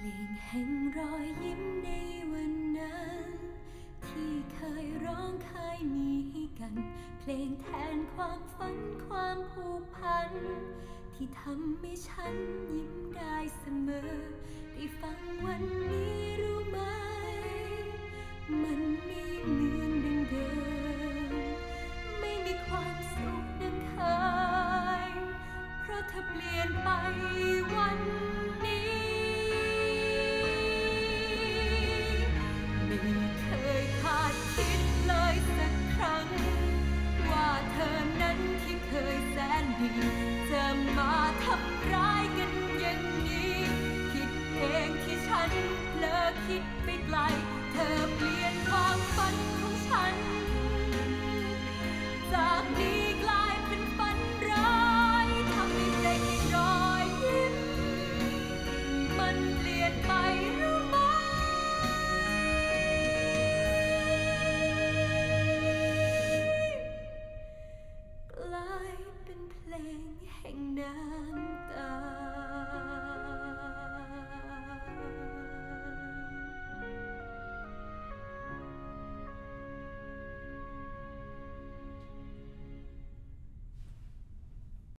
งแห่งรอยยิ้มในวันนั้นที่เคยร้องเคยมีให้กันเพลงแทนความฝันความผูกพันที่ทำให้ฉันยิ้มได้เสมอได้ฟังวันนี้รู้ไหมมันไม่เหมือนดังเดิมไม่มีความสุขดังเคยเพราะเธอเปลี่ยนไปวันนี้ไม่เคยคาดคิดเลยสักครั้งว่าเธอนั้นที่เคยแสนดีจะมาทำร้ายกันอย่างนี้คิดเองที่ฉันเผลอคิดไปไกลเธอเปลี่ยนความฝันของฉัน